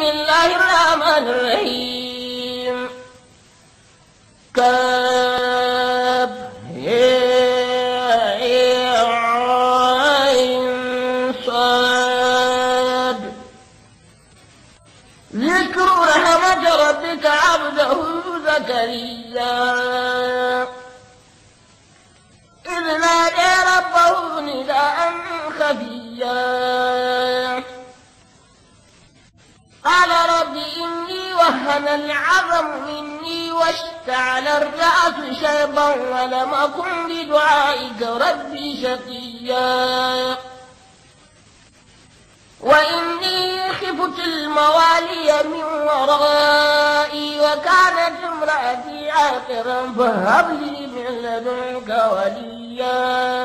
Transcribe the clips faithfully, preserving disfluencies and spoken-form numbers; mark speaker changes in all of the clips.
Speaker 1: الله الرحمن الرحيم. كاب عين صاد. ذكر رحمة ربك عبده زكريا إذ نادى ربه نداء خفيا قال رب إني وهن العظم مني واشتعل الرأس شيبا ولم أكن بدعائك ربي شقيا وإني خفت الموالي من ورائي وكانت امرأتي عاقرا فهب لي من لدنك وليا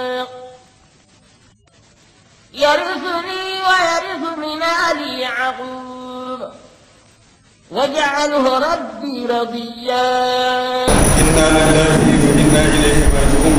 Speaker 1: يرثني ويرث من آل يعقوب واجعله ربي رضيا.
Speaker 2: إنا لله وإنا إليه راجعون.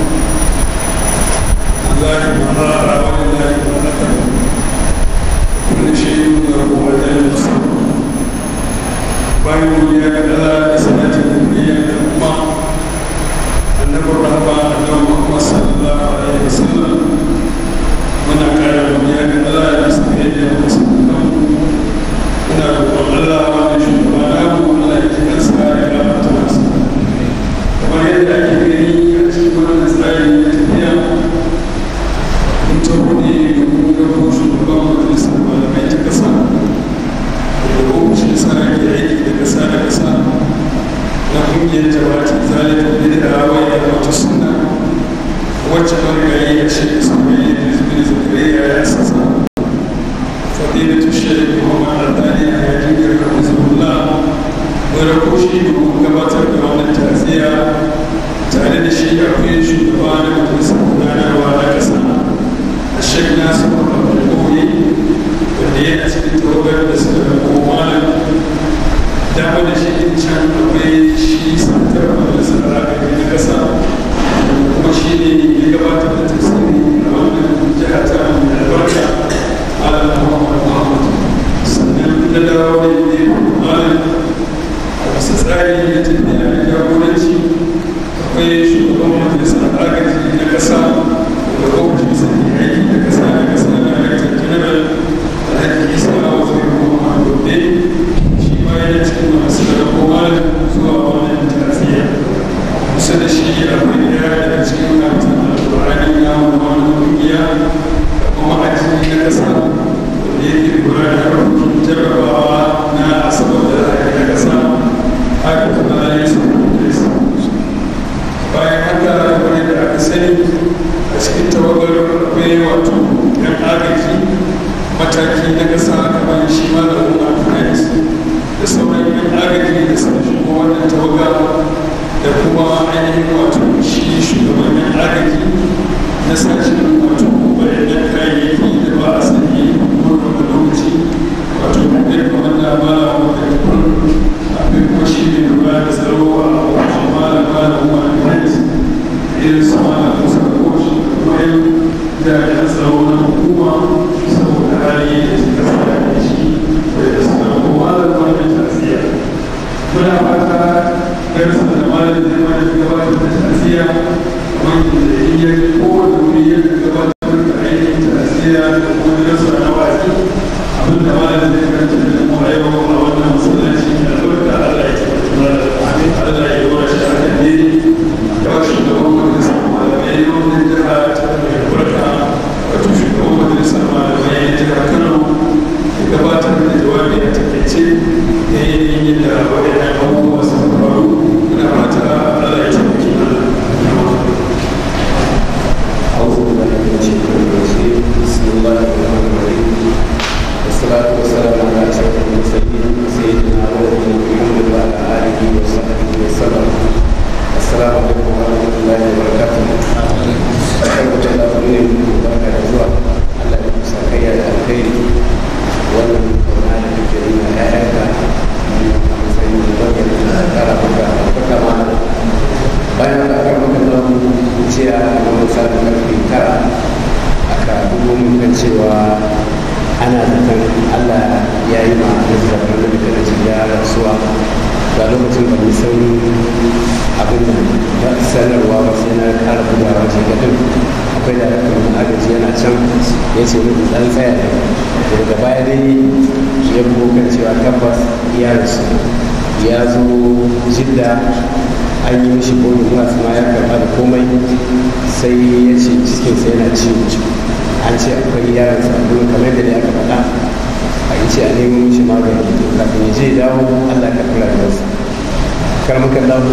Speaker 2: الله تعالى ولله ولكم كل شيء له أجل مسمى. bayan ya ga Allah da sanatin duniya da kuma annabi rahma annabi Muhammad sallallahu alaihi wasallam muna kara duniya ga Allah da sanatin da musulman muna roƙon Allah wannan shugaba na mu Allah ya kira sa ya gafarta masa kamar yadda ake gani a cikin wannan tsari na tafiya mun taho ne domin gabo shugaban majalisar malamai ta kasa da ofishin sarari da aiki da kasa da kasa na kungiyar jama'atin zalibin bid'a wa ya wata suna wacce marigayi ya ce ismaili da zubin zakariya ya sassa fadilatu shaidu muhammad al-dani a yakin garkar musulullah wadda ko shi domin gabatar da wannan tafiya tare da shi akwai shugaba na majalisar gudanarwa na kasa a shek nasu abdulkoyi wanda yana cikin tawagar da suka rako malam dama da shi in can akwai shi santar majalisar agaji na kasa kuma shi ne ya gabatar da tasiri a wannan jihar ta mai albarka malam muhammad muhammad sannan na dawo da ne malam a wasu tsari ya tafiya da jagoranci akwai shugaban majalisar agaji na kasa da ofishin sani aiki da kasa da kasa na director general alhaji isa wasu muhammad gobe shi ma yana cikin masu da kowa zuwa wannan tafiya kusa da shi akwai daya daga cikin matan alƙur'ani na wannan kungiya da kuma aji na kasa wanda yake kula da harkokin jarrabawa na asabar da zai na kasa haka kuma ya yi bayan haka wani da aka sani a cikin tawagar akwai wato yan agaji mataki na kasa kamar shi ma da umar tunis da sauran yan agaji da suka shigo wannan tawaga da kuma ainihin wato shi shugaban yan agaji na sashen wato bayanan kayayyaki da ba a sani kuma da lokaci wato ɗaya kamar da mala wanda ya kun akwai kuma shi ne lura da tsaro a wajen mala mala umar tunis irin su mala musa koshi da kuma yan jami'an tsaro na hukuma saboda hali da suka tsaya da shi da suka kuma da wannan tasiya muna fata garsa da malam zai mana gabatar da tasiya wanda da iya kowane wuri yadda gabatar da ainihin tasiya da kuma garsa na wasi abinda malam zai karanta da mu a yau a wannan masallaci da albarka Allah ya tabbata Allah ya yi wa shi aka ne ya wa shugaban majalisar malamai wannan jiha ta mai albarka wato shugaban majalisar malamai jihar Kano ya gabatar da jawabi a takaice da yanayin yadda waɗannan abubuwa suka faru muna fata Allah ya tabbaki
Speaker 3: أعوذ بالله من الشيطان الرجيم بسم الله الرحمن الرحيم والصلاة والسلام على أشرف المرسلين سيدنا محمد وعلى آله وصحبه وسلم السلام عليكم ورحمة الله وبركاته. الحمد لله من بركة الزوال على المساكية الخير والقرآن الكريم آياتها lokacin ba mu san abin da sanarwa ba sai na ƙara bugawa ce gadin akwai da kuma agaji yana can ya ce mu dan tsaya da daga baya dai ya bugo kan cewa tabbas ya rasu ya zo jidda an yi mishi kodin masu ma ya karɓa da komai sai ya ce cikinsa yana ciwo an ce akwai yaron sabon kamar da ya faɗa a yi ce a nemo mishi magani kafin ya je dawo allah ka kula da wasu kar maka dawo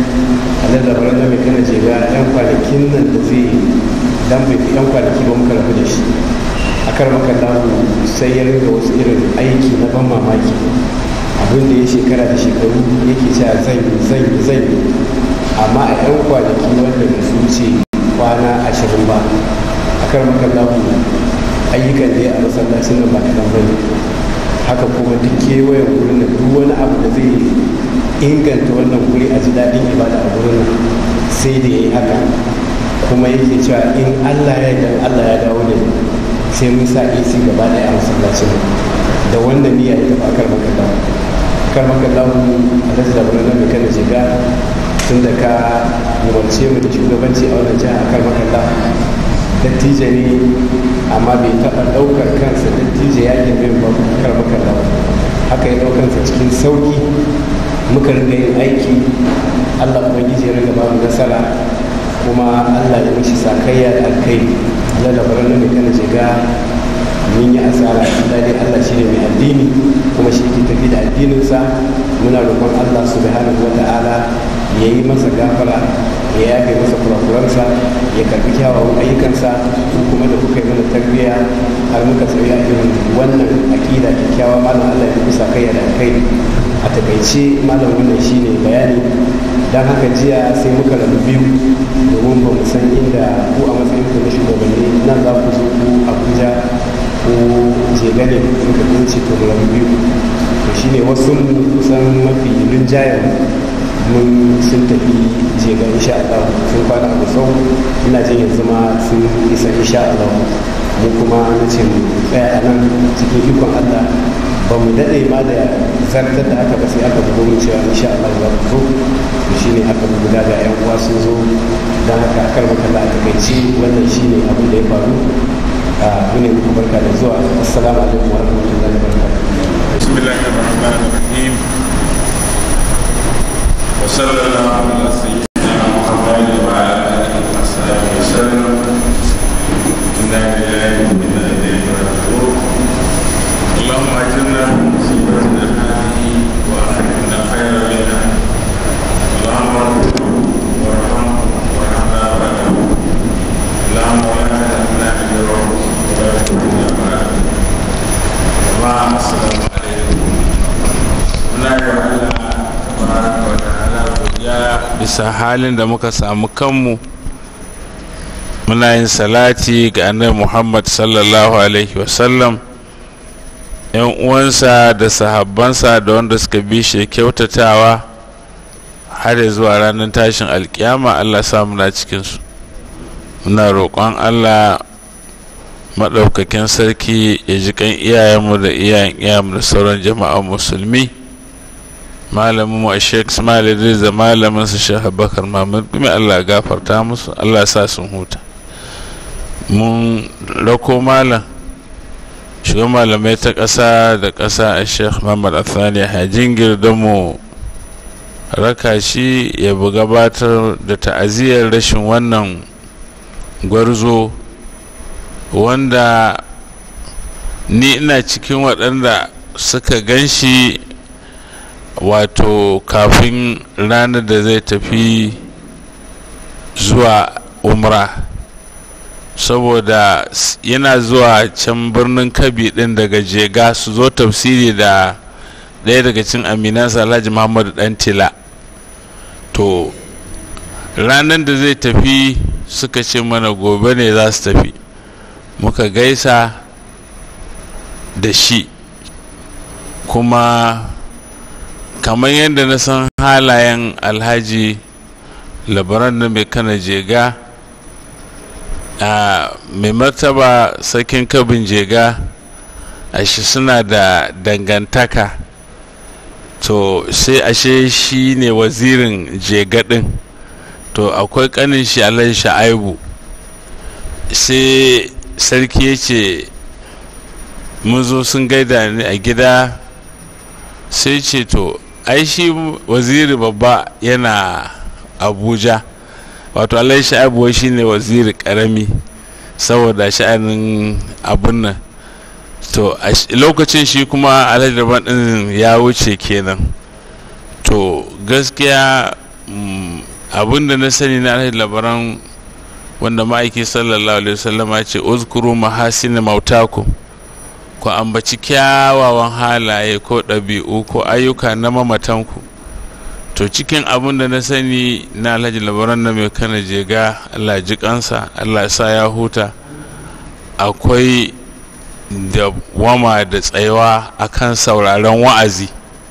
Speaker 3: a lallabar da mai kana je ga yan kwanakin nan da zai dan bai yan kwanaki ba muka rabu da shi a kar maka dawo sai ya rinka wasu irin aiki na ban mamaki abin da ya shekara da shekaru yake cewa zan yi zan yi zan yi amma a yan kwanaki wanda da su wuce kwana ashirin ba a kar maka dawo ayyukan da ya a masallacin nan ba kaɗan ba ne haka kuma duk kewayen wurin da duk wani abu da zai inganta wannan wuri a ji daɗin ibada a wurin nan sai da ya yi haka kuma yake cewa in allah ya yi allah ya dawo da sai mun sa ac gaba ɗaya a masallacin da wannan niyya ita ba kar maka dawo kar maka dawo a rasa da wurin nan da kana shiga tun da ka umarce mu da shugabanci a wannan jiha a kar maka dawo dattijo ne amma bai taɓa ɗaukar kansa dattijo ya ke bin bakar makalla haka ya ɗaukansa cikin sauƙi muka riga yin aiki allah ubangiji ya riga bamu nasara kuma allah ya mishi sakayya da alkai allah da barar mai kana shiga mun yi asara allah dai allah shi ne mai addini kuma shi ke tafi da addininsa muna roƙon allah subhanahu wa ta'ala ya yi masa gafara ya yafe masa kurakuransa ya karbi kyawawan ayyukansa kuma da kuka yi mana tarbiyya har muka tsaye a irin wannan akida kyakkyawa malam Allah ya kusa kai da kai a takaice malam wannan shine bayani dan haka jiya sai muka rabu biyu domin ba mu san inda ku a matsayin ku na shugabanni nan za ku zo ku Abuja ko Jegane muka kunce to mu rabu biyu to shine wasu kusan mafi rinjayen mun sun tafi jega insha Allah sun kwana a sau ina jin yanzu ma sun isa insha Allah mu kuma na ce mu tsaya a nan cikin ikon Allah ba mu daɗe ma da zartar da aka ba sai aka bugo mu cewa insha Allah za ku zo to shine aka guda da yan uwa sun zo dan haka kar maka da takaici wannan shine abin da ya faru a mune muku barka da zuwa assalamu alaikum wa rahmatullahi wa barakatuh
Speaker 2: bismillahir rahmanir rahim وصلى الله على سيدنا محمد وعلى اله وصحبه وسلم انا لله وانا اليه راجعون اللهم اجرنا من مصيبتنا هذه واخرجنا خيرا منها اللهم ارحمه وارحمه وارحمنا بعده اللهم لا تهلكنا اجرهم ولا تهلكنا بعده وما السلام عليكم ونعم ya bisa halin da muka samu kanmu muna yin salati ga annabi Muhammad sallallahu alaihi wasallam yan uwansa da sahabbansa da wanda suka bi shi kyautatawa har zuwa ranar tashin alkiyama Allah sa muna cikinsu muna roƙon Allah maɗaukakin sarki ya ji kan iyayenmu da iyayen iyayenmu da sauran jama'an musulmi malamin mu a Sheikh Ismail Idris da malamin su Sheikh Abubakar Mahmud kuma Allah gafarta musu Allah sa sun huta mun rako malam shugaban malamai ta ƙasa da ƙasa a Sheikh Muhammad Athani Hajingir da mu raka shi ya bu gabatar da ta'aziyar rashin wannan gwarzo wanda ni ina cikin waɗanda suka gan shi wato kafin ranar da zai tafi zuwa umra saboda yana zuwa can birnin Kabi din daga Jega su zo tafsiri da ɗaya daga cin aminansa Alhaji Muhammadu Dantila to ranar da zai tafi suka ce mana gobe ne za su tafi muka gaisa da shi kuma kamar yadda na san halayen alhaji labaran da mai kana Jega a mai martaba sakin Kabin Jega a shi suna da dangantaka
Speaker 4: to sai ashe shi ne wazirin jega ɗin. To akwai ƙanin shi Alhaji Sha'aibu, sai sarki ya ce mun zo sun gaida ni a gida, sai ce to ai shi waziri babba yana Abuja, wato Alhaji Sha'aibu shi ne waziri ƙarami saboda sha'anin abun nan. To a lokacin shi kuma Alhaji Labaran ɗin ya wuce kenan. To gaskiya abin da na sani na Alhaji Labaran, wanda ma'aiki sallallahu alaihi wasallama ce uzkuru mahasin mautakum, ku ambaci kyawawan halaye ko ɗabi'u ko ayyuka na mamatanku. To cikin abin da na sani na Alhaji Labaran na mai kana jega, Allah ji kansa, Allah sa ya huta, akwai da wama da tsayawa akan sauraron wa'azi.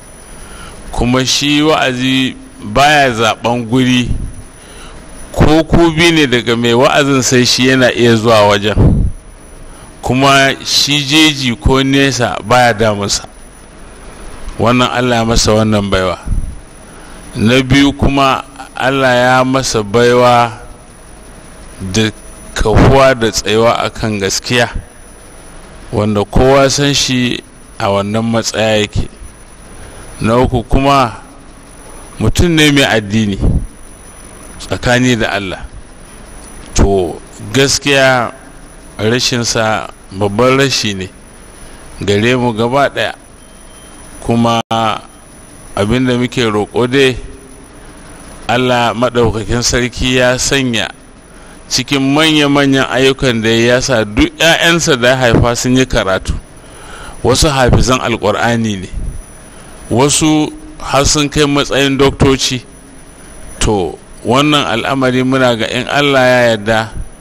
Speaker 4: Kuma shi wa'azi baya zaben guri, ko kubi ne daga mai wa'azin sai shi yana iya zuwa wajen, kuma shi jeji ko nesa baya damusa. Wannan Allah ya masa wannan baiwa. Na biyu kuma Allah ya masa baiwa da kahuwa da tsayawa akan gaskiya, wanda kowa san shi a wannan matsaya yake. Na uku kuma mutum ne mai addini tsakani da Allah. To gaskiya rashinsa babban rashi ne gare mu gaba ɗaya, kuma abinda muke roƙo dai Allah maɗaukakin sarki ya sanya cikin manya-manyan ayyukan da ya sa duk 'ya'yansa da haifa sun yi karatu. Wasu hafizan alƙur'ani ne, wasu har sun kai matsayin doktoci. To wannan al'amari muna ga in Allah ya yarda,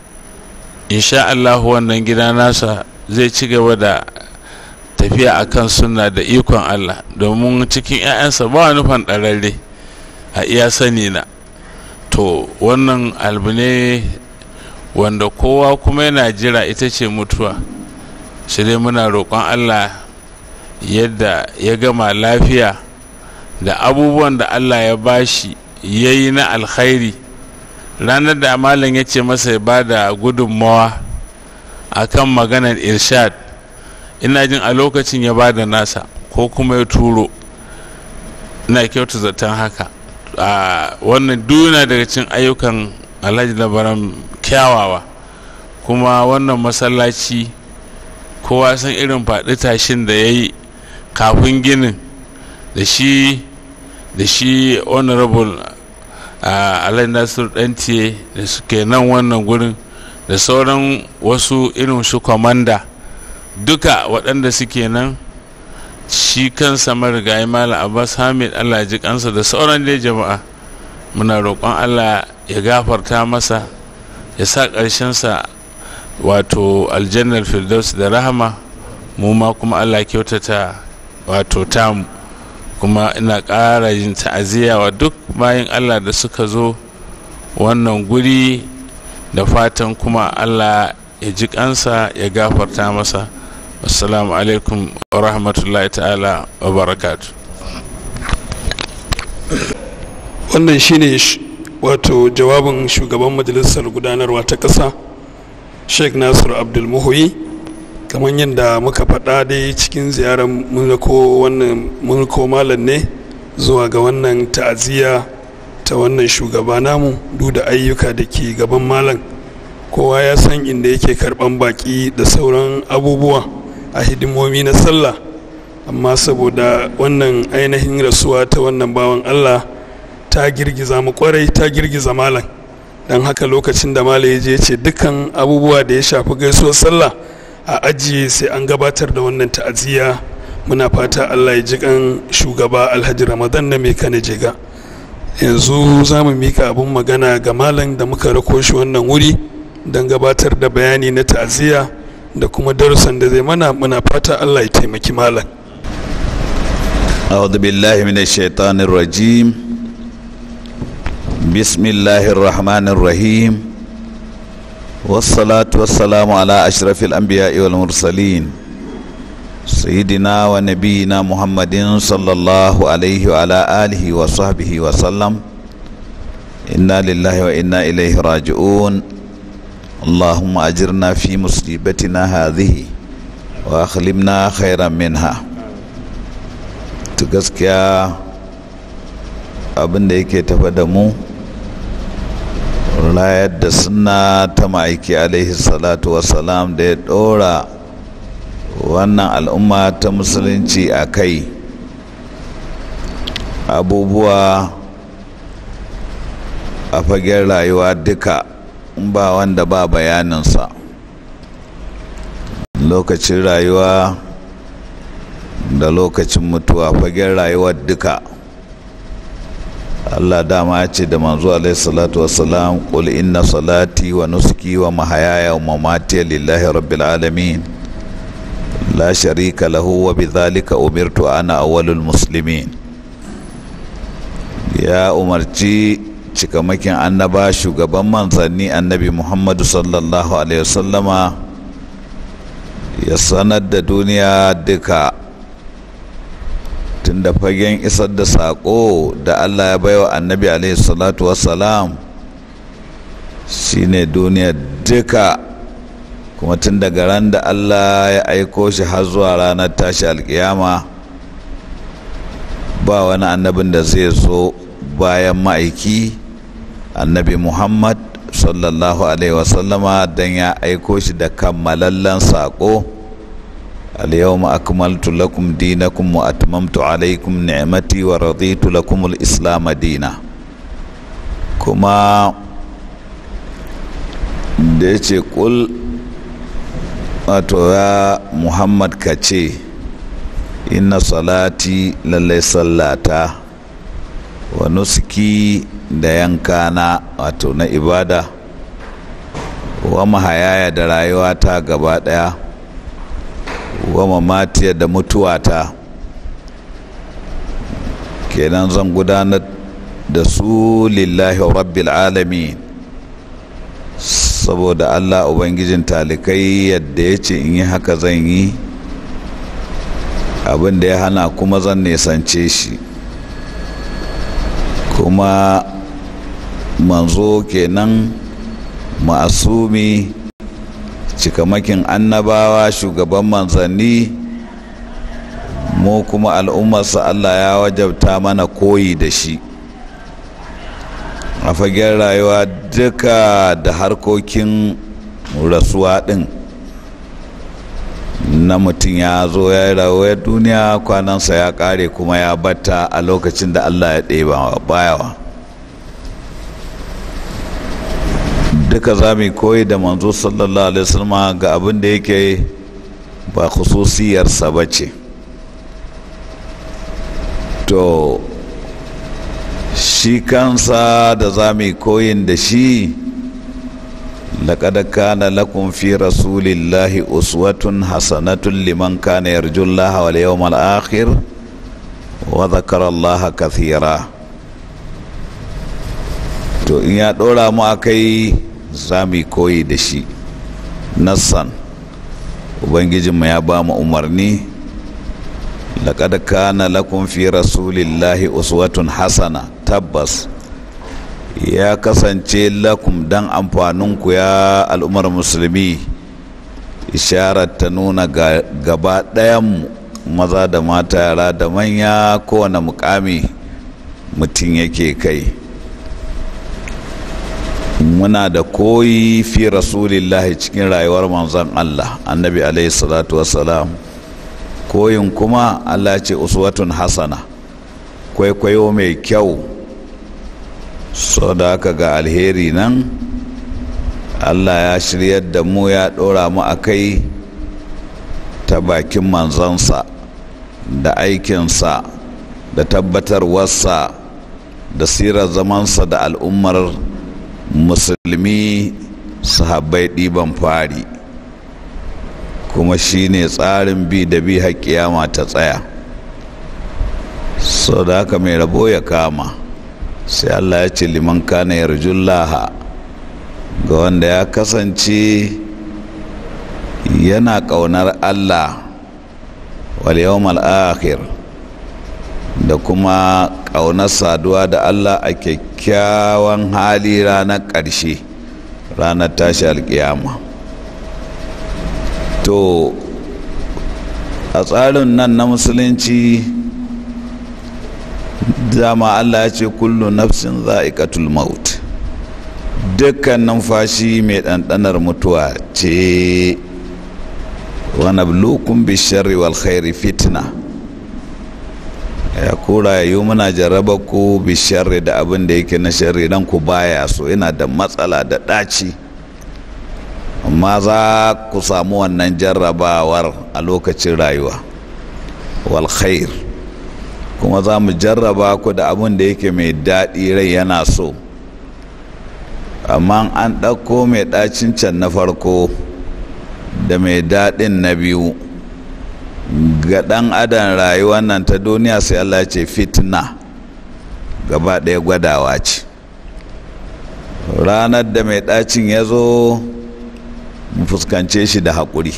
Speaker 4: insha Allah wannan gida nasa zai ci gaba da tafiya akan sunna da ikon Allah, domin cikin 'ya'yansa ba wani fanɗararre a iya sani na. To wannan albu ne wanda kowa kuma yana jira, ita ce mutuwa. Sai dai muna roƙon Allah yadda ya gama lafiya da abubuwan da Allah ya bashi ya yi na alkhairi. Ranar da malam ya ce masa ya ba da gudunmawa a kan maganar irshad, ina jin a lokacin ya ba da nasa ko kuma ya turo, ina kyautu zaton haka. a wannan duna daga cikin ayyukan Alhaji Labaran kyawawa. Kuma wannan masallaci kowa san irin faɗi tashin da ya yi kafin ginin, da shi da shi honorable Alhaji Nasir Dantiye da suke nan wannan gurin, da sauran wasu irin su kwamanda duka waɗanda suke nan, shi kansa marigayi Malam Abbas Hamid, Allah ji kansa, da sauran dai jama'a. Muna roƙon Allah ya gafarta masa, ya sa ƙarshensa wato aljannar firdaus da rahama, mu ma kuma Allah kyautata wato tamu. Kuma ina ƙara yin ta'aziyya wa duk bayan Allah da suka zo wannan guri, da fatan kuma Allah ya ji kansa, ya gafarta masa. Assalamu alaikum wa rahmatullahi ta'ala wa barakatu.
Speaker 2: Wannan shine wato jawabin shugaban majalisar gudanarwa ta ƙasa, Sheikh Nasir Abdul Muhyi. Kamar yadda muka faɗa dai cikin ziyarar mulko wannan mulko malam ne zuwa ga wannan ta'aziyya ta wannan shugaba namu, duk da ayyuka da ke gaban malam. Kowa ya san inda yake karɓan baƙi da sauran abubuwa a hidimomi na sallah, amma saboda wannan ainihin rasuwa ta wannan bawan Allah ta girgiza mu kwarai, ta girgiza malam. Dan haka lokacin da malam ya je ce dukkan abubuwa da ya shafi gaisuwar sallah a ajiye sai an gabatar da wannan ta'aziyya. Muna fata Allah ya ji kan shugaba Alhaji Ramadan na mai kana jega. Yanzu za mu mika abun magana ga malam da muka rako shi wannan wuri don gabatar da bayani na ta'aziyya da kuma darussan da zai mana. Muna fata Allah ya taimaki malam.
Speaker 5: أعوذ بالله من الشيطان الرجيم. بسم الله الرحمن الرحيم، والصلاة والسلام على أشرف الأنبياء والمرسلين سيدنا ونبينا محمد صلى الله عليه وعلى آله وصحبه وسلم. إنا لله وإنا إليه راجعون. اللهم أجرنا في مصيبتنا هذه وأخلمنا خيرا منها. gaskiya abin da yake tafa da mu rayar da sunna ta ma'aiki alaihi salatu wassalam da ya dora wannan al'umma ta musulunci a kai. Abubuwa a fagen rayuwa duka ba wanda ba bayaninsa. Lokacin rayuwa da lokacin mutuwa, fagen rayuwar duka Allah dama ya ce da manzo alaihi salatu wassalam, qul inna salati wa nusuki wa mahayaya wa mamati lillahi rabbil alamin la sharika lahu wa bidhalika umirtu ana awwalul muslimin. Ya umarci cikamakin annaba, shugaban manzanni annabi Muhammadu sallallahu alaihi wasallama ya sanar da duniya duka, tunda fagen isar da saƙo da Allah ya baiwa annabi alaihi salatu wassalam shine duniya duka, kuma tun daga ran da Allah ya aiko shi har zuwa ranar tashi alƙiyama ba wani annabin da zai zo bayan ma'aiki annabi Muhammad sallallahu alaihi wasallama don ya aiko shi da kammalallen saƙo. al-yawma akmaltu lakum dinakum wa atmamtu alaykum ni'mati wa raditu lakum al-islam dina. Kuma da yace kul, wato ya Muhammad ka ce inna salati lallai sallata wa nusuki da yankana wato na ibada wa mahayaya da rayuwata gaba daya wa mamatiya da mutuwata, kenan zan gudanar da su lillahi rabbil alamin, saboda Allah ubangijin talikai yadda ya ce in yi haka zan yi, abin da ya hana kuma zan nisance shi. Kuma manzo kenan ma'asumi, cikamakin annabawa, shugaban manzanni, mu kuma al'ummarsa Allah ya wajabta mana koyi da shi a fagen rayuwa duka da harkokin rasuwa ɗin. Na mutum ya zo ya yi rayuwar duniya, kwanansa ya ƙare kuma ya batta a lokacin da Allah ya ɗeba bayawa. Duka za mu koyi da manzo sallallahu alaihi wasallam ga abin da yake ba khususiyarsa ba ce. To shi kansa da za mu koyin da shi, laqad kana lakum fi rasulillahi uswatun hasanatun liman kana yarjullaha wal yawmal akhir wa dhakara allaha kathira. To in ya ɗora mu akai za mu koyi da shi nassan. Ubangijinmu ya ba mu umarni, laqad kana lakum fi rasulillahi uswatun hasana, tabbas ya kasance lakum dan amfaninku ya al'ummar musulmi, isharar ta nuna gaba ɗayanmu, maza da mata, yara da manya, kowane mukami mutum yake kai. Muna da koyi fi rasulillahi cikin rayuwar manzon Allah annabi alaihi salatu wassalam. Koyin kuma Allah ce uswatun hasana, kwaikwayo mai kyau. So da aka ga alheri nan Allah ya shiryar da mu, ya ɗora mu a kai ta bakin manzansa da aikinsa da tabbatarwarsa da sirar zamansa da al'ummar musulmi sahabbai ɗiban fari, kuma shine tsarin bi da bi har kiyama ta tsaya. So da haka mai rabo ya kama, sai Allah ya ce liman kana yarjullaha, ga wanda ya kasance yana ƙaunar Allah wal yawmal akhir da kuma ƙaunar saduwa da Allah a kyakkyawan hali ranar ƙarshe, ranar tashi alƙiyama. To a tsarin nan na musulunci dama Allah ya ce kullu nafsin za'iqatul maut, dukkan numfashi mai ɗanɗanar mutuwa ce. wa nabluukum bisharri wal khairi fitna, ya kura yi muna jarraba ku bisharri da abin da yake na sharri dan ku baya so, yana da matsala da ɗaci, amma za ku samu wannan jarrabawar a lokacin rayuwa. wal khair, kuma za mu jarraba ku da abin da yake mai daɗi rai yana so, amma an ɗauko mai ɗacin can na farko da mai daɗin na biyu ga ɗan adam rayuwar nan ta duniya, sai Allah ce fitna, gaba ɗaya gwadawa ce. Ranar da mai ɗacin ya zo mu fuskance shi da haƙuri,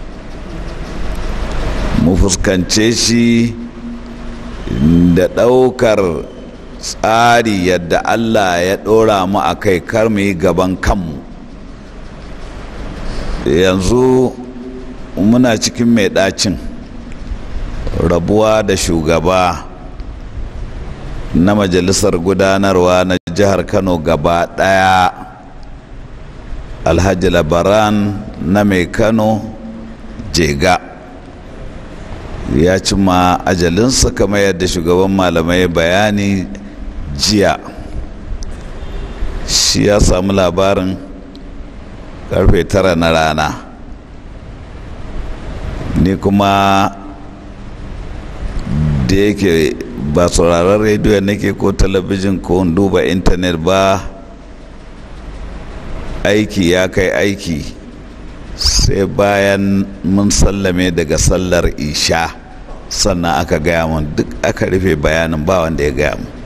Speaker 5: mu fuskance shi da ɗaukar tsari yadda Allah ya ɗora mu a kai, kar mu yi gaban kanmu. Yanzu muna cikin mai ɗacin rabuwa da shugaba na majalisar gudanarwa na jihar Kano gaba ɗaya, Alhaji Labaran na mai Kano Jega, ya cima ajalinsa kamar yadda shugaban malamai bayani jiya. Shi ya samu labarin karfe tara na rana, ni kuma da yake ba sauraron rediyo nake ko talabijin ko duba intanet ba, aiki ya kai aiki, sai bayan mun sallame daga sallar isha sannan aka gaya mun, duk aka rufe bayanin, ba wanda ya gaya mun.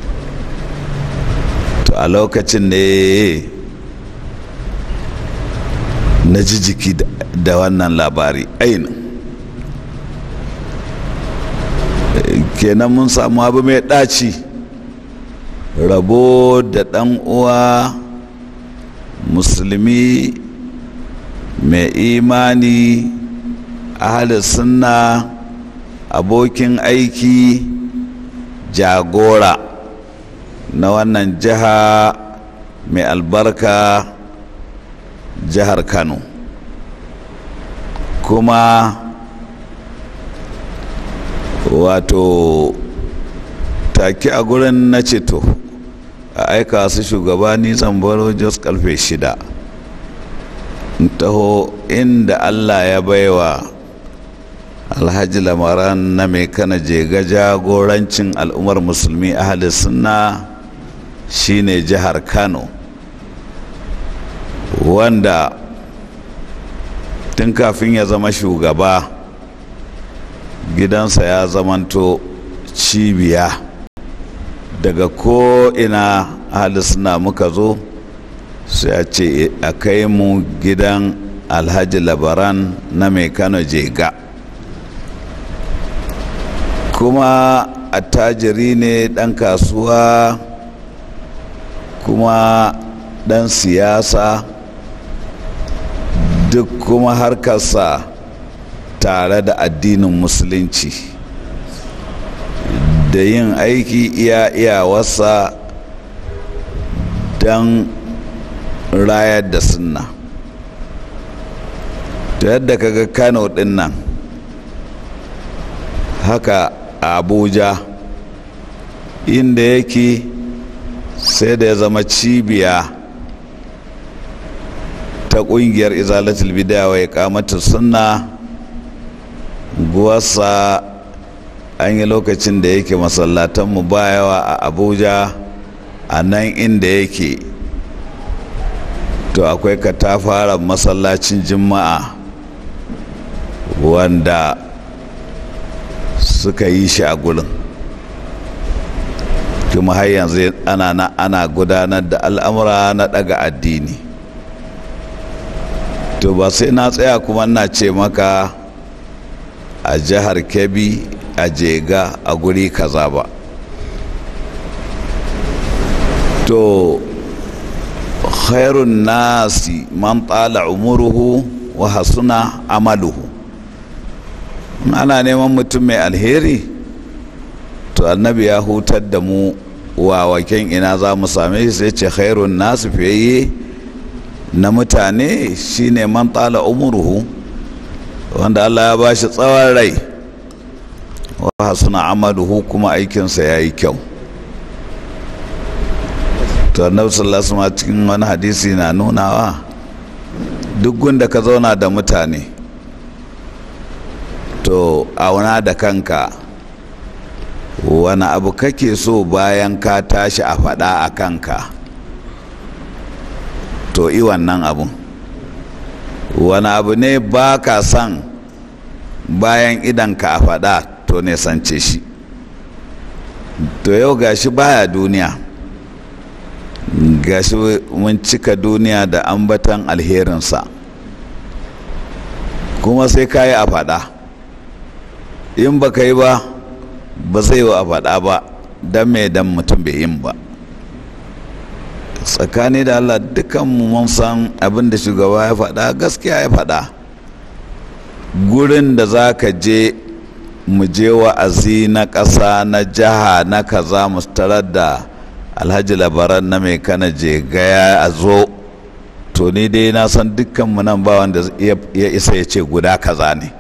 Speaker 5: To a lokacin ne na ji jiki da wannan labari ainihin. Kenan mun samu abu mai ɗaci, rabo da ɗan uwa musulmi mai imani, ahalin sunna, abokin aiki, jagora na wannan jiha mai albarka, jihar Kano. Kuma wato take a gurin na ce to a aika su shugaba, ni zan baro Jos karfe shida in taho inda Allah ya baiwa Alhaji Lamaran na mai Kana Jega jagorancin al'ummar musulmi ahli sunna, shine jihar Kano, wanda tun kafin ya zama shugaba gidansa ya zamanto cibiya. Daga ko'ina ahli sunna muka zo sai a ce a kai mu gidan Alhaji Labaran na mai Kano Jega, kuma attajiri ne, ɗan kasuwa, kuma ɗan siyasa, duk kuma harkarsa tare da addinin musulunci da yin aiki iya iyawarsa don rayar da sunna. To yadda kaga Kano ɗin nan, haka Abuja inda yake sai da ya zama cibiya ta ƙungiyar Izalatul Bid'a wa Iqamatus Sunna. Guwarsa an yi lokacin da yake masallatanmu ba yawa a Abuja, a nan inda yake to akwai katafaren masallacin Juma'a wanda suka yi shi a gurin, kuma har yanzu ana ana gudanar da al'amura na daga addini. To ba sai na tsaya kuma na ce maka a jihar Kebbi a Jega a guri kaza ba. To khairun nasi man tala umuruhu wa hasuna amaluhu. Ana neman mutum mai alheri, to annabi ya hutar da mu wa waken ina za mu same shi, sai ce khairun nasi fiye na mutane shine man tala umuruhu, wanda Allah ya ba shi tsawon rai, wa hasuna amaluhu kuma aikinsa ya yi kyau. To annabi sallallahu alaihi wasallam cikin wani hadisi na nunawa duk gunda ka zauna da mutane to auna da kanka wani abu kake so bayan ka tashi a faɗa a kanka, to i wannan abun. Wani abu ne ba ka son bayan idanka a faɗa, to ne sance shi. To yau gashi baya duniya, gashi mun cika duniya da ambatan alherinsa, kuma sai ka yi a faɗa. In ba ka yi ba, ba zai yi a faɗa ba, don mai dan mutum bai yin ba. Tsakani da Allah dukanmu mun san abin da shugaba ya faɗa gaskiya ya faɗa. Gurin da za ka je mu je wa'azi na ƙasa na jiha na kaza mu tarar da Alhaji Labaran na mai kana je gaya a zo, to ni dai na san dukkanmu nan ba wanda ya isa ya ce guda kaza ne.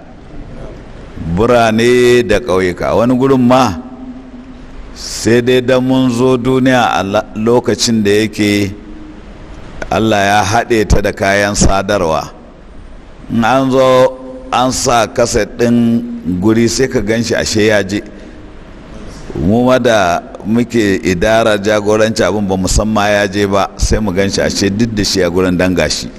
Speaker 5: Birane da ƙauyuka, wani gurin ma sai dai dan mun zo duniya a lokacin da yake Allah ya haɗe ta da kayan sadarwa. In an zo an sa kaset ɗin guri sai ka gan shi ashe ya je. Mu ma da muke idara jagoranci abin ba musamman ya je ba, sai mu gan shi ashe duk da shi a gurin danga shi.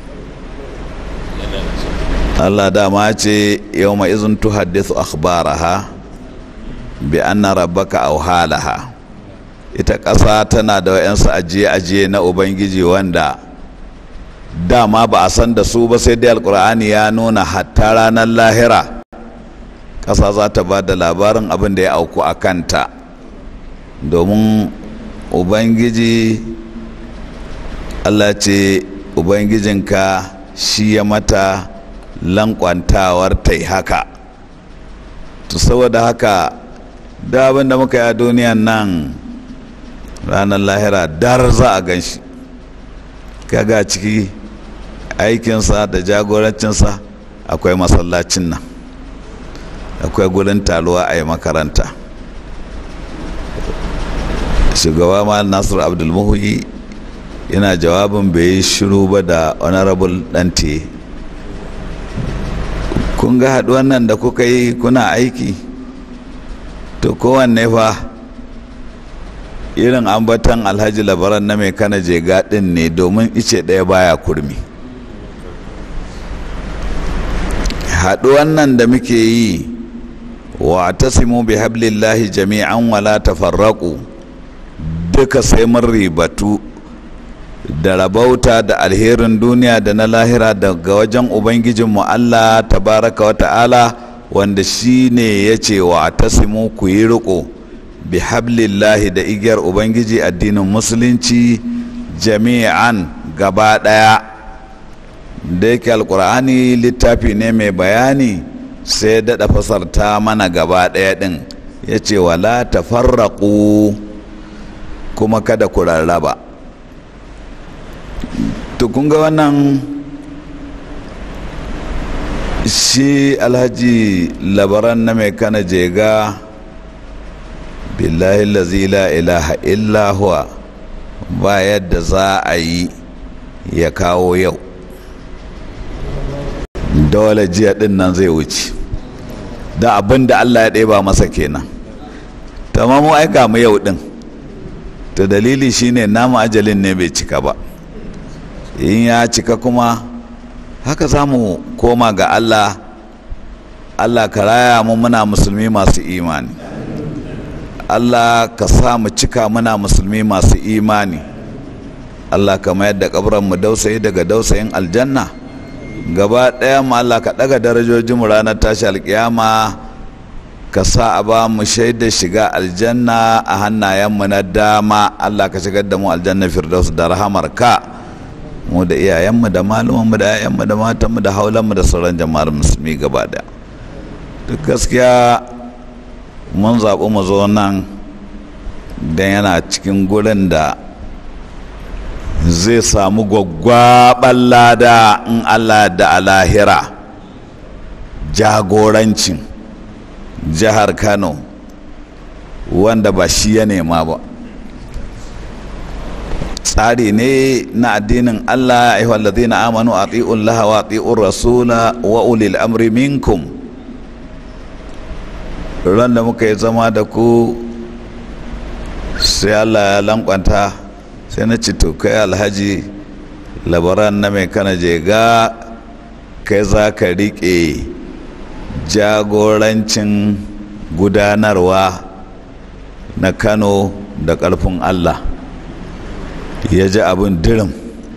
Speaker 5: Allah dama ce yau ma izin tuhaddithu akhbaraha bi anna rabbaka awhalaha. Ita ƙasa tana da wayansu ajiye-ajiye na Ubangiji wanda dama ba a san da su ba, sai dai Alƙur'ani ya nuna hatta ranar lahira ƙasa za ta ba da labarin abin da ya auku a kanta, domin Ubangiji Allah ce Ubangijinka shi ya mata lankwantawar ta yi haka. To saboda haka da abin da muka yi a duniyan nan ranar lahira dar za a gan shi. Kaga ciki aikinsa da jagorancinsa akwai masallacin nan, akwai gurin taluwa a yi makaranta. Shugaba Mal Nasir Abdulmuhi yana jawabin bai yi shiru ba da honorable Dante. Kun ga haɗuwan nan da kuka yi kuna aiki, to kowanne fa irin ambatan Alhaji Labaran na mai kana je gaɗin ne, domin ice ɗaya baya kurmi. Haɗuwan nan da muke yi, wa tasimu bi hablillahi jami'an wala tafarraqu, duka sai mun ribatu da rabauta da alherin duniya da na lahira daga wajen Ubangijinmu Allah tabaraka wa ta'ala, wanda shi ne ya ce wa tasimu ku yi riƙo bi hablillahi da igiyar Ubangiji addinin musulunci jami'an gaba ɗaya. Da yake alƙur'ani littafi ne mai bayani, sai daɗa fasarta mana gaba ɗaya ɗin, ya ce wala tafarraƙu, kuma kada ku rarraba. To kun ga wannan shi Alhaji Labaran na mai kana jega, billahi lazi la ilaha illa huwa, ba yadda za a yi ya kawo yau. Dole jiya din nan zai wuce, da abin da Allah ya ɗeba masa kenan. Tamamu aika mu yau din, to dalili shine namu ajalin ne bai cika ba. In ya cika kuma haka za mu koma ga Allah. Allah ka raya mu muna musulmi masu imani, Allah ka sa mu cika muna musulmi masu imani, Allah ka mayar da kabarin mu dausayi daga dausayin aljanna, gaba ɗaya mu Allah ka ɗaga darajojinmu ranar tashi alƙiyama, ka sa a ba mu shaida shiga aljanna a hannayenmu na dama. Allah ka shigar da mu aljanna firdaus da rahamar ka, mu da iyayenmu da malumanmu da 'ya'yanmu da matanmu da haulanmu da sauran jama'ar musulmi gaba da. Duk gaskiya mun zaɓi mu zo nan don yana cikin gurin da zai samu gwaggwaɓar lada in Allah da alahira jagorancin jihar Kano wanda ba shi ya nema ba. Tsari ne na addinin Allah, ya ayyuhal ladhina amanu ati'ullaha wa ati'ur rasula wa ulil amri minkum. Ran da muka yi zama da ku sai Allah ya lankwanta, sai na ci to kai Alhaji Labaran na mai kana jega, kai za ka riƙe jagorancin gudanarwa na Kano da ƙarfin Allah. Ya ji abin dirim,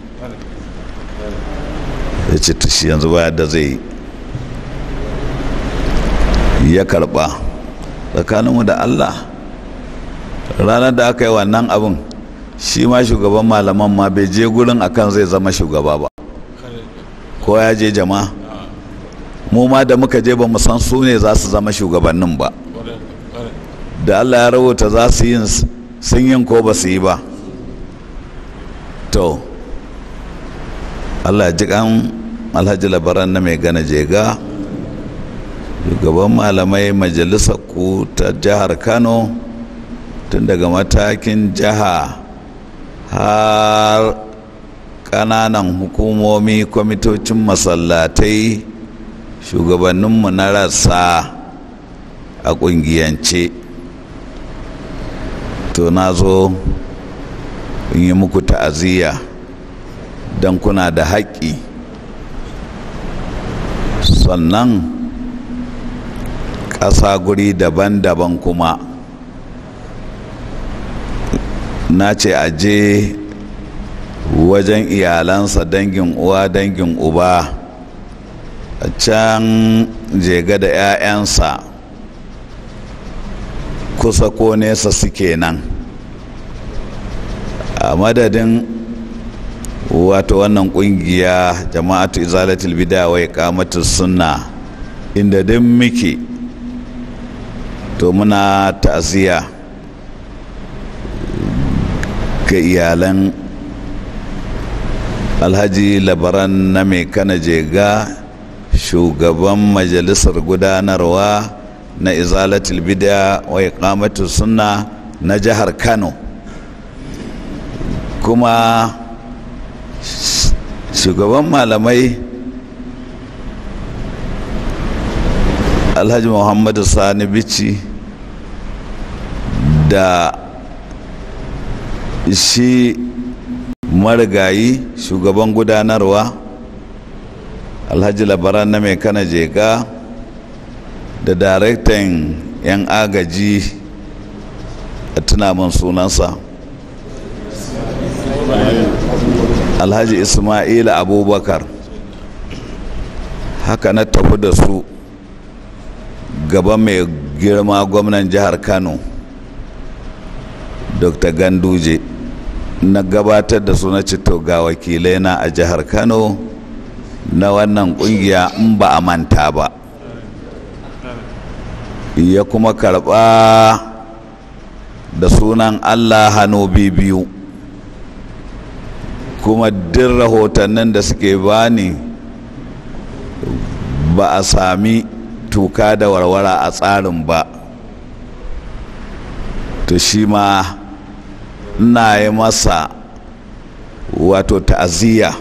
Speaker 5: ya ce shi yanzu ba da zai ya karɓa tsakaninmu da Allah. Ranar da aka yi wannan abin, shi ma shugaban malaman ma bai je gurin akan zai zama shugaba ba, ko ya je jama'a. Mu ma da muka je ba mu san su ne za su zama shugabannin ba, da Allah ya rubuta za su yin sun yin ko ba su yi ba. To Allah ji kan Alhaji Labaran na mai gana jega, shugaban malamai majalisar ku ta jihar Kano, tun daga matakin jiha har ƙananan hukumomi, kwamitocin masallatai, shugabanninmu na rassa a ƙungiyance. To na zo in yi muku ta'aziyya don kuna da haƙƙi, sannan ƙasa guri daban-daban kuma na ce aje wajen iyalansa, dangin uwa dangin uba, a can jega da 'ya'yansa kusa ko nesa suke nan, a madadin wato wannan kungiya jama'atu izalatul bid'a wa iqamatus sunna inda din muke, to muna ta'aziyya ga iyalan Alhaji Labaran na mai kana jega, shugaban majalisar gudanarwa na izalatul bid'a wa iqamatus sunna na jihar Kano, kuma shugaban malamai Alhaji Muhammadu Sani Bichi, da shi marigayi shugaban gudanarwa Alhaji Labaran na mai kana jega, da daraktan 'yan agaji, a tunamin sunansa Alhaji Ismaila Abubakar. Haka na tafi da su gaban mai girma gwamnan jihar Kano Dr. Ganduje, na gabatar da su na cito ga wakilai na a jihar Kano na wannan kungiya in ba a manta ba. Ya kuma karba da sunan Allah hannu biyu, kuma duk rahotannin da suke bani ba a sami tuka da warwara a tsarin ba. To shi ma ina yi masa wato ta'aziyya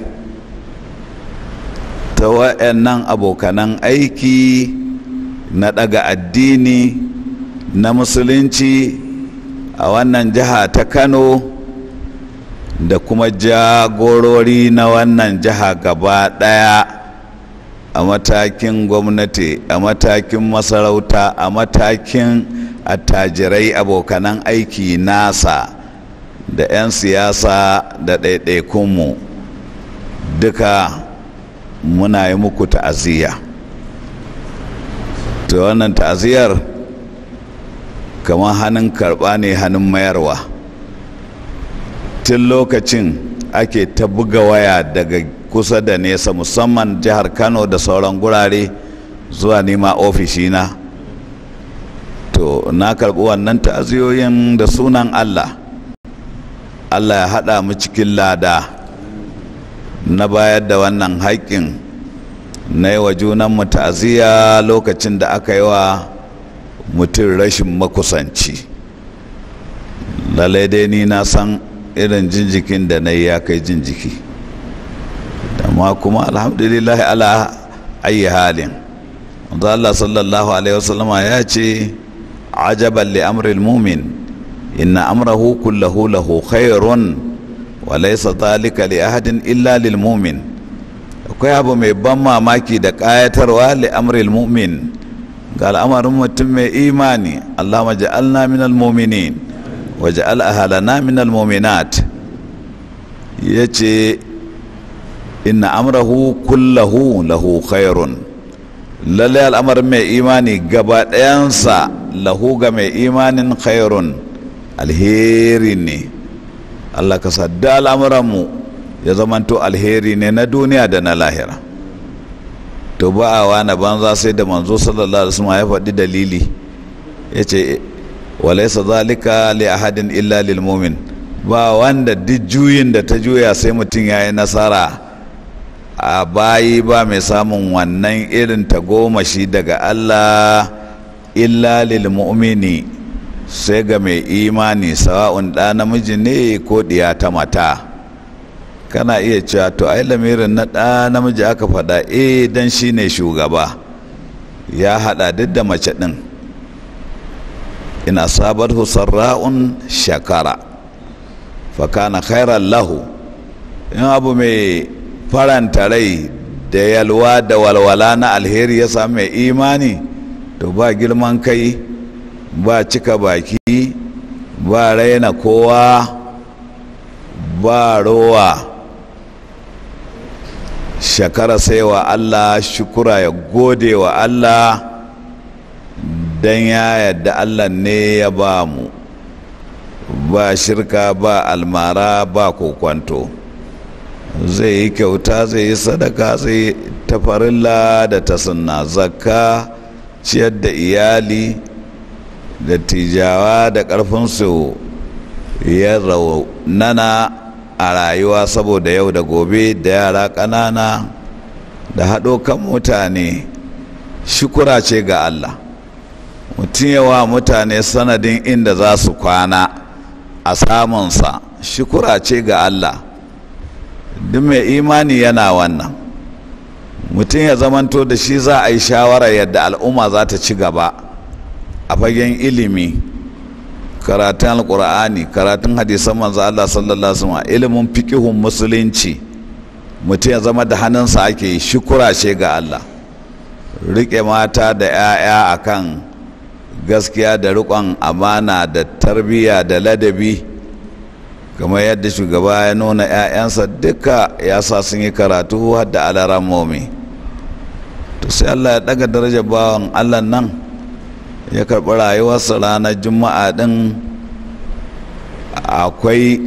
Speaker 5: ta wa'annan abokanan aiki na daga addini na musulunci a wannan jiha ta Kano, da kuma jagorori na wannan jiha gaba daya, a matakin gwamnati, a matakin masarauta, a matakin attajirai abokanan aiki nasa, da 'yan siyasa da ɗaiɗaikunmu duka muna yi muku ta'aziyya. To wannan ta'aziyyar kamar hannun karɓa ne hannun mayarwa. Tun lokacin ake ta buga waya daga kusa da nesa, musamman jihar Kano da sauran gurare, zuwa nema ofishina. To na karɓi wannan ta'aziyoyin da sunan Allah. Allah ya haɗa mu cikin lada na bayar da wannan haƙƙin na yi wa junanmu ta'aziyya lokacin da aka yi wa mutum rashin makusanci. Lalai dai ni na san irin jinjikin da na yi ya kai jinjiki, amma kuma alhamdulillah ala ayi halin. wanda Allah sallallahu alaihi wasallama ya ce ajaban li amril mumin inna amrahu kullahu lahu khairun wa laysa dhalika li ahadin illa lil mumin. Akwai abu mai ban mamaki da ƙayatarwa li amril mumin ga al'amarin mutum mai imani. Allahumma ja'alna minal mu'minin waj'al ahlana minal mu'minat. Yace inna amrahu kullahu lahu khairun, lalle al'amarin mai imani gaba ɗayansa lahu ga mai imanin khairun, alheri ne. Allah ka sadda al'amuranmu ya zamanto alheri ne na duniya da na lahira. To ba a wani banza sai da manzo sallallahu alaihi wasallam ya faɗi dalili, yace walaysa zalika li ahadin illa lil mu'min. Ba wanda duk juyin da ta juya sai mutum yayi nasara a bayi, ba mai samun wannan irin tagomashi daga Allah illa lil mu'mini, sai ga mai imani, sawa'un ɗa namiji ne ko ɗiya ta mata. Kana iya cewa to ai lamirin na ɗa namiji aka faɗa, eh dan shi ne shugaba, ya haɗa duk da mace ɗin. ina sabathu sarra'un shakara fa kana khairan lahu. in abu mai faranta rai da yalwa da walwala na alheri ya sami mai imani, to ba girman kai, ba cika baki, ba raina kowa, ba rowa. Shakara sai wa Allah, shukura ya gode wa Allah don ya yadda Allah ne ya ba mu, ba shirka, ba almara, ba kokwanto. Zai yi kyauta, zai yi sadaka, zai tafarilla da ta sunna, zakka, ciyar da iyali da tijawa da ƙarfinsu ya raunana a rayuwa saboda yau da gobe, da yara ƙanana, da haɗo kan mutane. Shukura ce ga Allah. Mutum yawa mutane sanadin inda za su kwana a samunsa, shukura ce ga Allah. Duk mai imani yana wannan. Mutum ya zamanto da shi za a yi shawara yadda al'umma za ta ci gaba a fagen ilimi, karatun alkur'ani, karatun hadisan manzo Allah sallallahu alaihi wasallam, ilimin fiqhun musulunci. Mutum ya zama da hannunsa ake yi, shukura ce ga Allah. Rike mata da 'ya'ya akan gaskiya da riƙon amana da tarbiyya da ladabi, kamar yadda shugaba ya nuna 'ya'yansa duka ya sa sun yi karatu har da alarammomi. To sai Allah ya daga darajar bawan Allah nan, ya karɓi rayuwarsa ranar juma'a ɗin. Akwai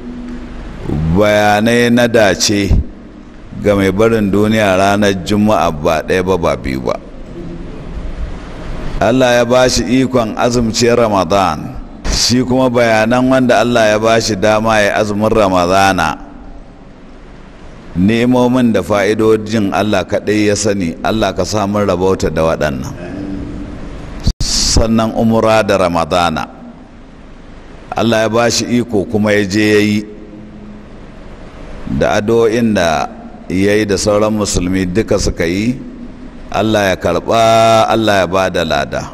Speaker 5: bayanai na dace ga mai barin duniya ranar juma'a, ba ɗaya ba ba biyu ba. Allah ya ba shi ikon azumciyar Ramadan, shi kuma bayanan wanda Allah ya ba shi dama ya azumin Ramadana, nemomin da fa'idojin Allah kaɗai ya sani. Allah ka samun rabauta da waɗannan. Sannan umra da Ramadana, Allah ya ba shi iko kuma ya je ya yi, da addu'o'in da ya yi da sauran musulmi duka suka yi. Allah ya karɓa, Allah ya ba da lada.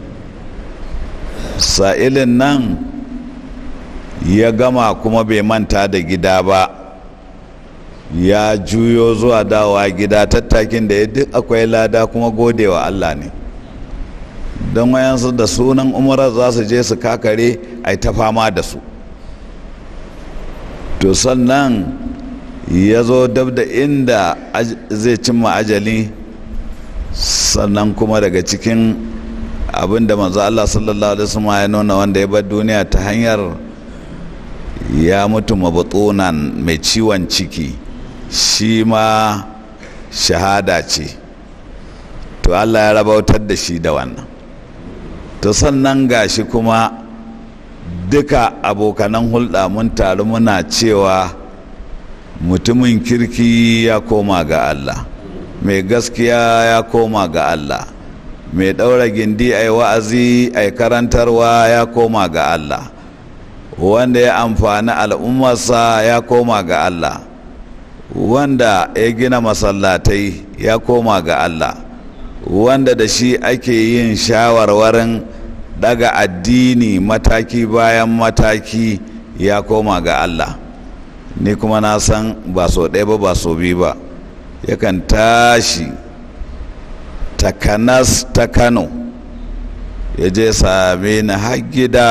Speaker 5: Sa'ilin nan ya gama kuma bai manta da gida ba, ya juyo zuwa dawowa gida. Tattakin da ya duk akwai lada kuma godewa Allah ne, don wayansu da sunan umarar za su je su kakare ai ta fama da su. To sannan ya zo dab da inda zai cimma ajali. Sannan kuma daga cikin abinda manzo Allah sallallahu alaihi wasallam ya nuna wanda ya bar duniya ta hanyar ya mutu mabtunan mai ciwon ciki, shi ma shahada ce, to Allah ya rabautar da shi da wannan. To sannan gashi kuma duka abokanan hulɗa mun taru muna cewa mutumin kirki ya koma ga Allah, mai gaskiya ya koma ga Allah, mai ɗaura gindi ai wa'azi ai karantarwa ya koma ga Allah, wanda ya amfani al'ummarsa ya koma ga Allah, wanda ya gina masallatai ya koma ga Allah, wanda da shi ake yin shawarwarin daga addini mataki bayan mataki ya koma ga Allah. Ni kuma na san ba so ɗaya ba ba so biyu ba, yakan tashi takanas ta Kano ya je same ni har gida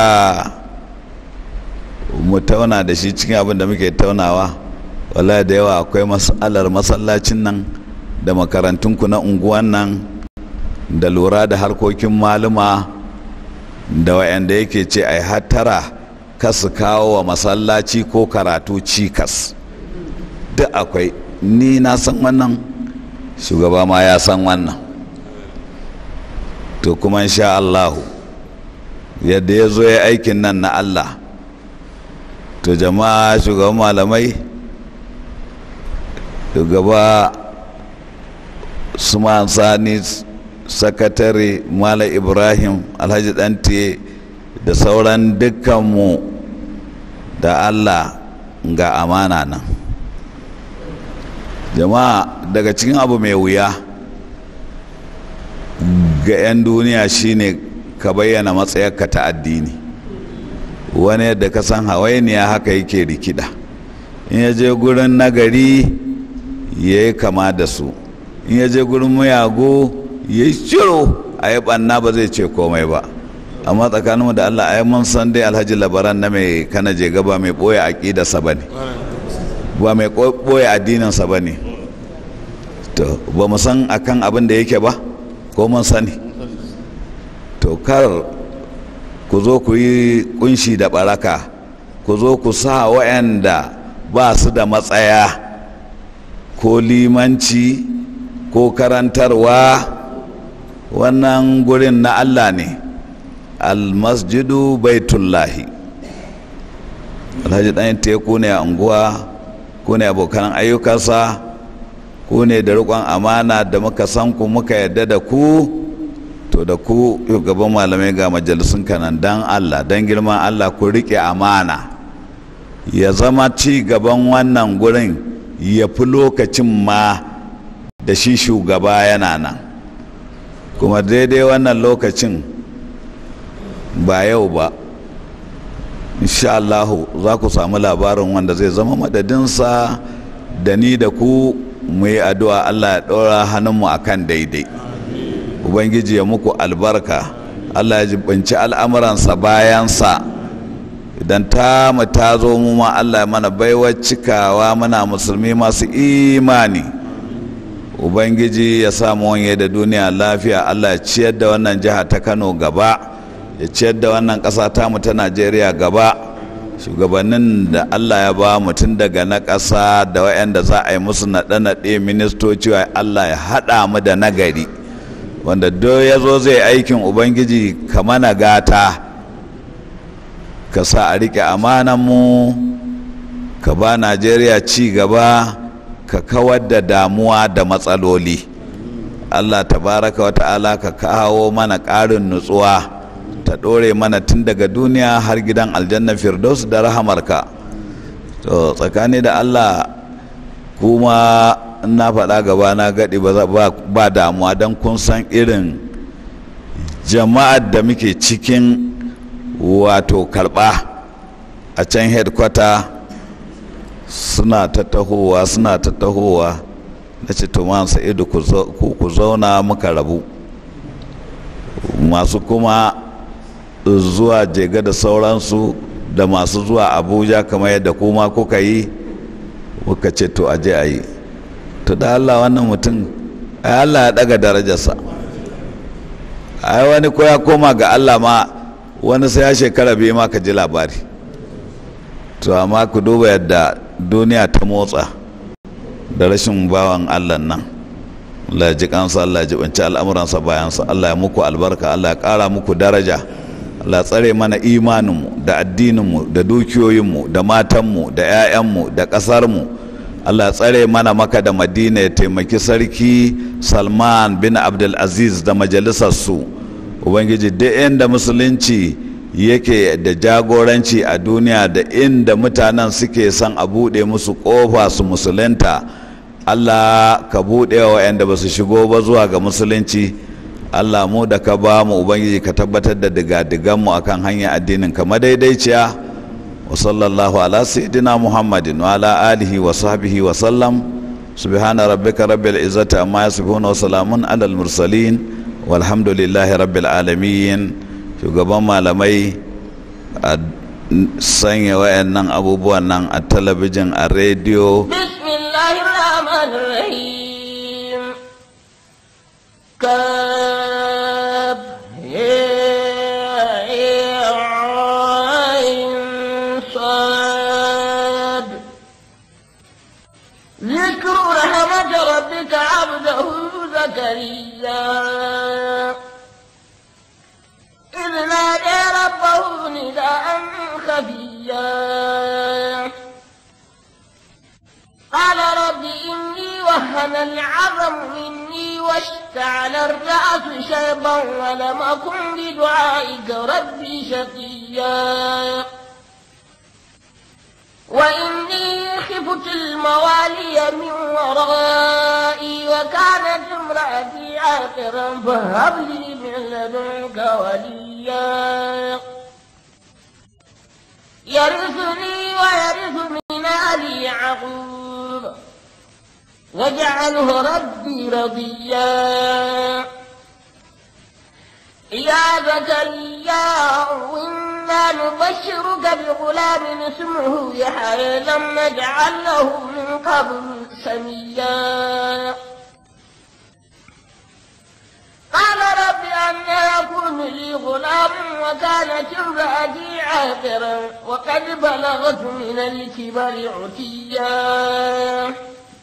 Speaker 5: mu tauna da shi cikin abin da muke taunawa. Wallahi da yawa akwai matsalar masallacin nan da makarantunku na unguwan nan da lura da harkokin maluma da wayanda yake ce ai hattara kasu kawo wa masallaci ko karatu cikas, duk akwai. Ni na san wannan, shugaba ma ya san wannan. To kuma insha Allahu yadda ya zo ya aikin nan na Allah, to jama'a, shugaban malamai, shugaba Usman Sani, sakatare Malam Ibrahim, Alhaji Dante da sauran dukkanmu, da Allah ga amana nan. Jama'a, daga cikin abu mai wuya ga 'yan duniya shine ka bayyana matsayarka ta addini. Wani yadda ka san hawainiya haka yake rikida, in ya je gurin nagari ya yi kama da su, in ya je gurin muyago ya yi ciro a yi ɓanna ba zai ce komai ba. Amma tsakaninmu da Allah, ai mun san dai Alhaji Labaran na mai kana je gaba mai ɓoye aƙidarsa ba ne, ba mai ɓoye addininsa ba ne. To ba mu san akan abin da yake ba, ko mun sani? To kar ku zo ku yi kunshi da baraka, ku zo ku sa wa'anda ba su da matsaya ko limanci ko karantarwa. Wannan gurin na Allah ne, almasjidu baitullahi. Alhaji ɗan teku ne a unguwa, ku ne abokan ayyukansa, ku ne da riƙon amana da muka san ku muka yadda da ku. To da ku shugaban malamai ga majalisun kanan, dan Allah, dan girman Allah, ku riƙe amana, ya zama ci gaban wannan gurin ya fi lokacin ma da shi shugaba yana nan. Kuma daidai wannan lokacin ba yau ba, insha Allahu za ku samu labarin wanda zai zama madadinsa, da ni da ku mu yi addu'a Allah ya ɗora hannunmu a kan daidai. Ubangiji ya muku albarka, Allah ya jibinci al'amuransa bayansa. Idan ta mu ta zo mu ma Allah ya mana baiwar cikawa muna musulmi masu imani. Ubangiji ya samu wanye da duniya lafiya. Allah ya ciyar da wannan jiha ta Kano gaba, ya ciyar da wannan ƙasa tamu ta Najeriya gaba. Shugabannin da Allah ya ba mutum daga na ƙasa da waɗanda za a yi musu naɗe-naɗe ministoci, Allah ya haɗa mu da nagari, wanda do ya zo zai aikin Ubangiji ka mana gata, ka sa a riƙe amananmu, ka ba Najeriya ci gaba, ka kawar da damuwa da matsaloli. Allah tabaraka wa ta'ala ka kawo mana ƙarin nutsuwa, ta ɗore mana tun daga duniya har gidan aljanna firdaus da rahamarka. To tsakani da Allah, kuma na faɗa gaba na gaɗi ba damuwa, don kun san irin jama'ar da muke cikin wato karɓa a can headquarter, suna ta tahowa suna ta tahowa na ce to man Sa'idu ku zauna, muka rabu. Masu kuma zuwa Jega da sauransu, da masu zuwa Abuja kamar yadda kuma kuka yi, muka ce to aje a yi. To da Allah wannan mutum ai Allah ya daga darajarsa. Ai wani ko ya koma ga Allah ma wani sai ya shekara biyu ma ka ji labari. To amma ku duba yadda duniya ta motsa da rashin bawan Allah nan. Allah ya ji kansa, Allah ya ji banci al'amuransa bayansa, Allah ya muku albarka, Allah ya ƙara muku daraja, Allah ya tsare mana imaninmu da addininmu da dukiyoyinmu da matanmu da 'ya'yanmu da ƙasarmu. Allah ya tsare mana Makka da Madina, ya taimaki sarki Salman bin Abdulaziz da majalisarsu. Ubangiji duk inda musulunci yake da jagoranci a duniya da inda mutanen suke son a buɗe musu ƙofa su musulunta, Allah ka buɗe wa waɗanda ba su shigo ba zuwa ga musulunci. Allah mu da ka ba mu Ubangiji ka tabbatar da digadiganmu akan hanyar addinin ka madaidaiciya. Wa sallallahu ala sayyidina Muhammadin wa ala alihi wa sahbihi wa sallam. Subhana rabbika rabbil izzati amma yasifun wa salamun alal mursalin walhamdulillahi rabbil alamin. Shugaban malamai a sanya wayannan abubuwan nan a talabijin, a rediyo.
Speaker 1: Bismillahirrahmanirrahim. Kaf ya ain sad. Zikru rahmat rabbika 'abdahu Zakariya إذ نادى ربه نداء خفيا قال رب إني وهن العظم مني واشتعل الرأس شيبا ولم أكن بدعائك ربي شقيا وإني خفت الموالي من ورائي وكانت امرأتي عاقرا فهب لي من لدنك وليا يرثني ويرث من آل يعقوب واجعله ربي رضيا يا زكريا إنا نبشرك بغلام اسمه يحيى لم نجعل له من قبل سميا قال رب أنى يكون لي غلام وكانت امرأتي عاقرا وقد بلغت من الكبر عتيا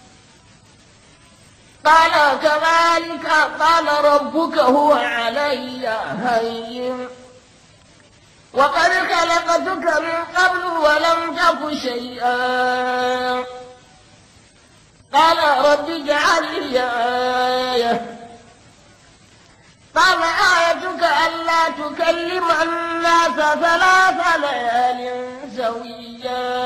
Speaker 1: قال كذلك قال ربك هو علي هين وقد خلقتك من قبل ولم تك شيئا قال رب اجعل لي آية قال آيتك ألا تكلم الناس ثلاث ليال سويا